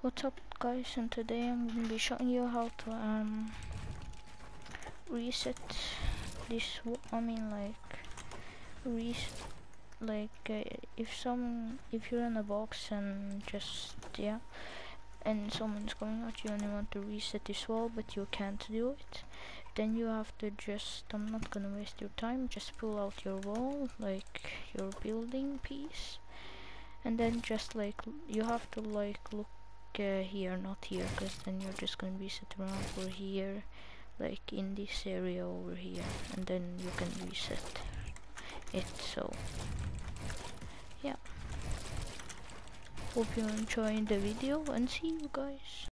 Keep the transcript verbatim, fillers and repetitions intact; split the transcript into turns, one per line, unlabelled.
What's up guys, and today I'm gonna be showing you how to um reset this w I mean like reset like uh, if some if you're in a box and just yeah and someone's coming at you and you want to reset this wall but you can't do it, then you have to just, I'm not gonna waste your time, just pull out your wall, like your building piece, and then just like you have to like look uh, here, not here, because then you're just gonna be set around for here, like in this area over here, and then you can reset it. So yeah, hope you're enjoying the video and see you guys.